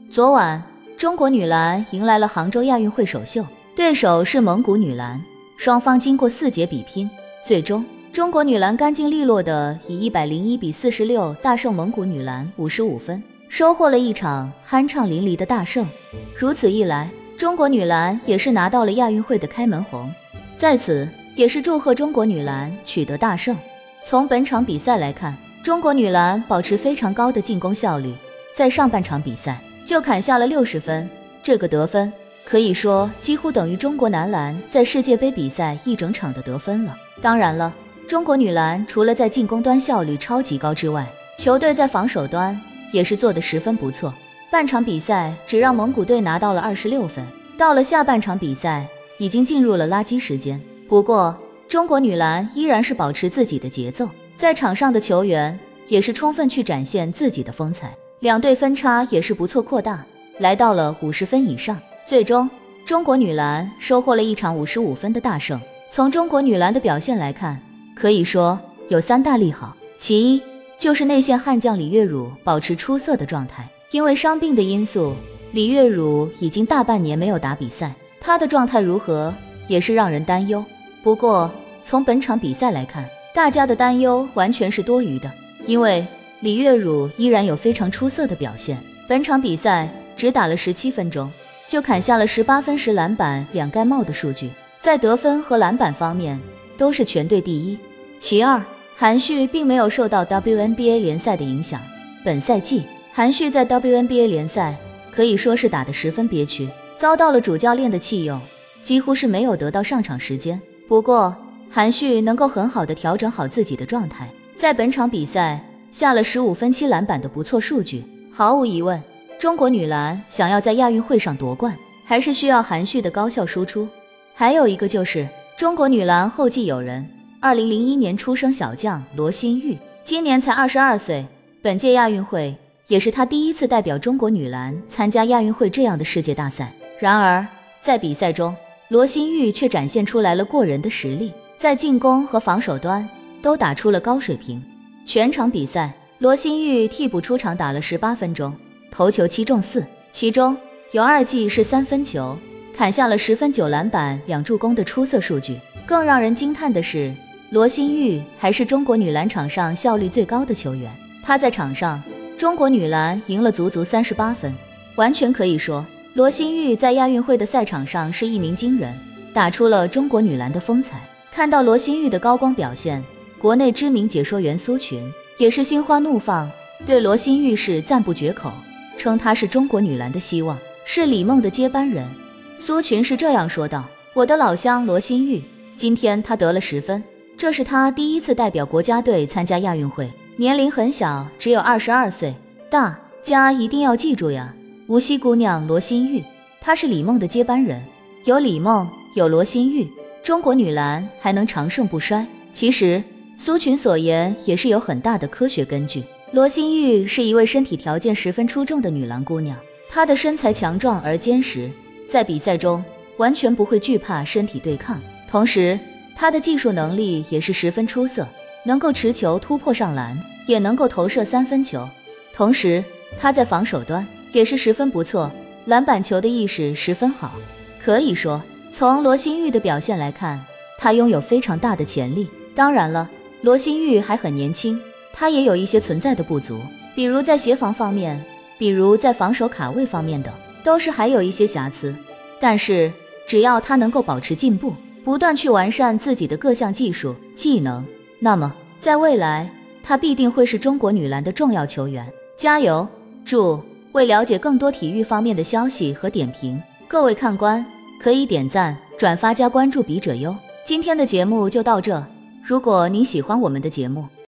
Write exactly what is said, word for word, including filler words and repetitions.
昨晚，中国女篮迎来了杭州亚运会首秀，对手是蒙古女篮。双方经过四节比拼，最终中国女篮干净利落地以一百零一比四十六大胜蒙古女篮五十五分，收获了一场酣畅淋漓的大胜。如此一来，中国女篮也是拿到了亚运会的开门红。在此，也是祝贺中国女篮取得大胜。从本场比赛来看，中国女篮保持非常高的进攻效率，在上半场比赛就砍下了六十分，这个得分可以说几乎等于中国男篮在世界杯比赛一整场的得分了。当然了，中国女篮除了在进攻端效率超级高之外，球队在防守端也是做得十分不错。半场比赛只让蒙古队拿到了二十六分，到了下半场比赛已经进入了垃圾时间。不过中国女篮依然是保持自己的节奏，在场上的球员也是充分去展现自己的风采，两队分差也是不错扩大，来到了五十分以上。最终中国女篮收获了一场五十五分的大胜。从中国女篮的表现来看，可以说有三大利好。其一就是内线悍将李月汝保持出色的状态，因为伤病的因素，李月汝已经大半年没有打比赛，她的状态如何也是让人担忧。不过从本场比赛来看，大家的担忧完全是多余的，因为李月汝依然有非常出色的表现。本场比赛只打了十七分钟，就砍下了十八分十篮板两盖帽的数据，在得分和篮板方面都是全队第一。其二，韩旭并没有受到 W N B A 联赛的影响，本赛季韩旭在 W N B A 联赛可以说是打得十分憋屈，遭到了主教练的弃用，几乎是没有得到上场时间。不过韩旭能够很好的调整好自己的状态，在本场比赛下了十五分七篮板的不错数据。毫无疑问，中国女篮想要在亚运会上夺冠，还是需要韩旭的高效输出。还有一个就是中国女篮后继有人，二零零一年出生小将罗新玉，今年才二十二岁，本届亚运会也是她第一次代表中国女篮参加亚运会这样的世界大赛。然而在比赛中，罗新玉却展现出来了过人的实力，在进攻和防守端都打出了高水平。全场比赛，罗新玉替补出场打了十八分钟，投球七中四，其中有二记是三分球，砍下了十分九篮板两助攻的出色数据。更让人惊叹的是，罗新玉还是中国女篮场上效率最高的球员。她在场上，中国女篮赢了足足三十八分，完全可以说罗新玉在亚运会的赛场上是一鸣惊人，打出了中国女篮的风采。看到罗新玉的高光表现，国内知名解说员苏群也是心花怒放，对罗新玉是赞不绝口，称她是中国女篮的希望，是李梦的接班人。苏群是这样说道：我的老乡罗新玉，今天她得了十分，这是她第一次代表国家队参加亚运会，年龄很小，只有二十二岁，大家一定要记住呀，无锡姑娘罗新玉，她是李梦的接班人，有李梦，有罗新玉，中国女篮还能长盛不衰。其实苏群所言也是有很大的科学根据。罗新玉是一位身体条件十分出众的女篮姑娘，她的身材强壮而坚实，在比赛中完全不会惧怕身体对抗，同时她的技术能力也是十分出色，能够持球突破上篮，也能够投射三分球，同时她在防守端也是十分不错，篮板球的意识十分好。可以说从罗新玉的表现来看，她拥有非常大的潜力。当然了，罗新玉还很年轻，她也有一些存在的不足，比如在协防方面，比如在防守卡位方面等，都是还有一些瑕疵。但是只要她能够保持进步，不断去完善自己的各项技术技能，那么在未来她必定会是中国女篮的重要球员。加油！祝！为了解更多体育方面的消息和点评，各位看官可以点赞、转发加关注笔者哟。今天的节目就到这，如果您喜欢我们的节目，